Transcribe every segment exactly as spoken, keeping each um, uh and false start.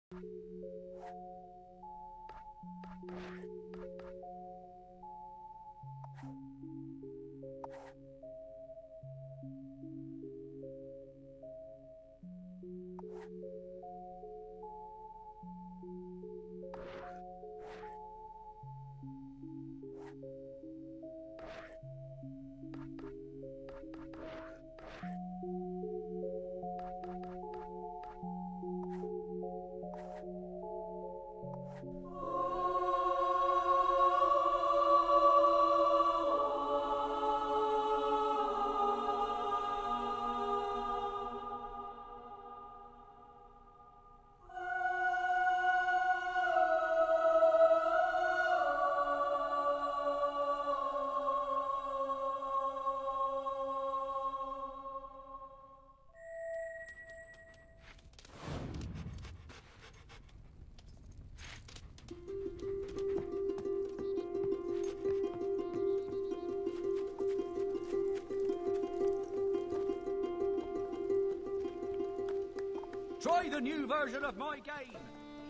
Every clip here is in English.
Try the new version of my game!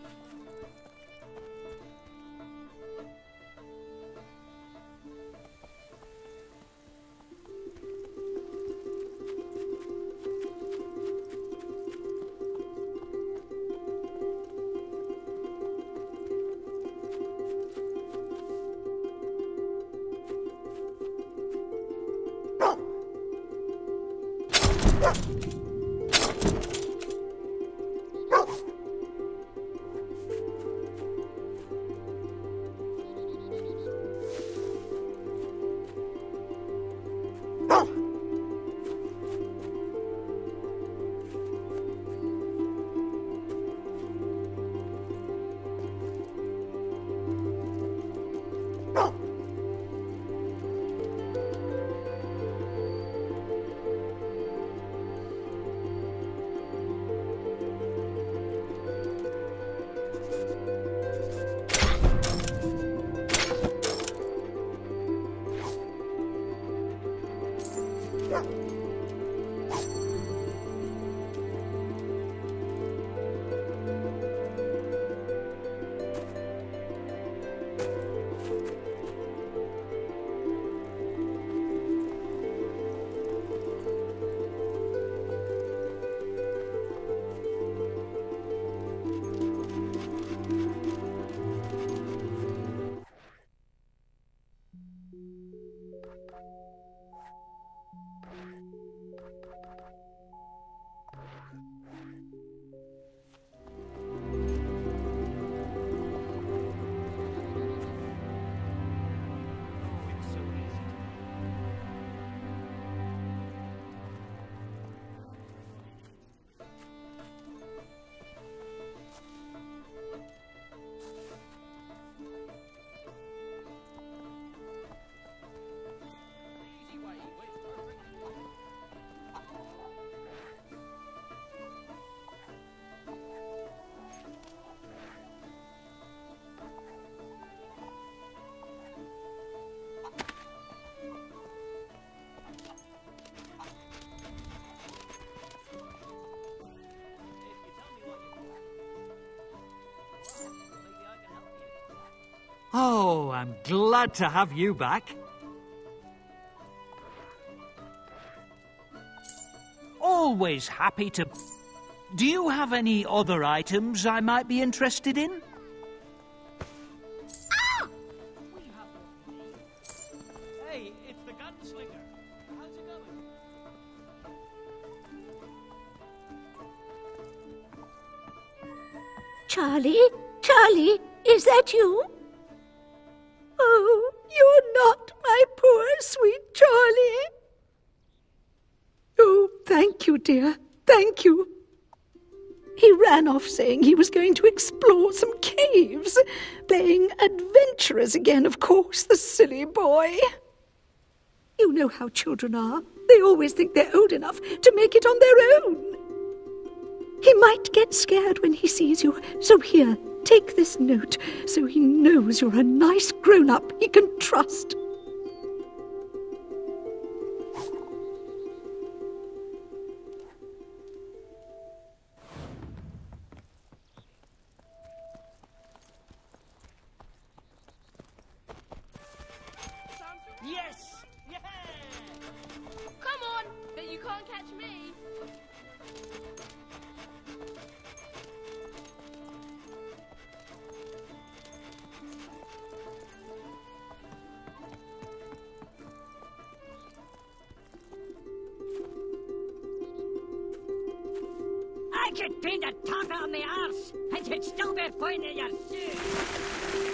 Oh, I'm glad to have you back. Always happy to... Do you have any other items I might be interested in? Ah! Hey, it's the gunslinger. How's it going? Charlie? Charlie, is that you? Oh, you're not my poor, sweet Charlie. Oh, thank you, dear. Thank you. He ran off saying he was going to explore some caves. Playing adventurers again, of course, the silly boy. You know how children are. They always think they're old enough to make it on their own. He might get scared when he sees you, so here, take this note so he knows you're a nice grown-up he can trust. can't catch me. I could paint a top on the arse, and you'd still be pointing your shoe.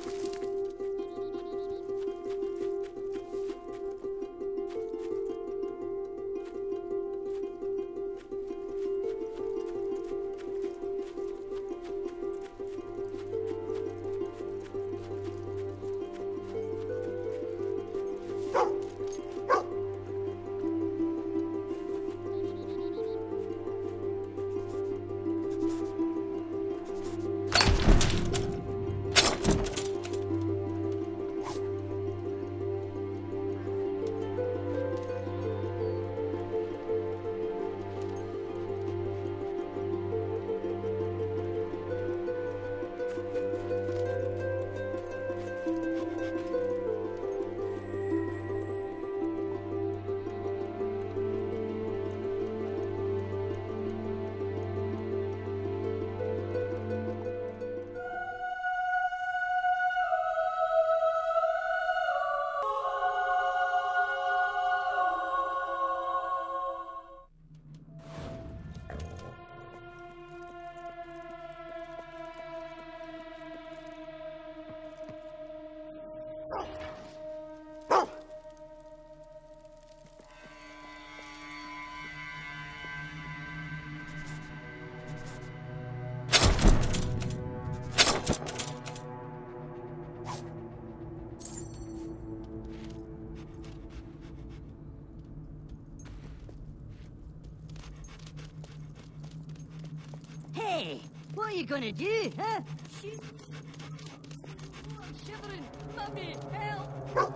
Hey, what are you gonna do, huh? Shoot. Oh, I'm shivering. Mummy, help!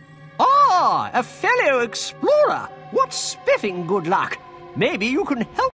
Ah, a fellow explorer! What spiffing good luck! Maybe you can help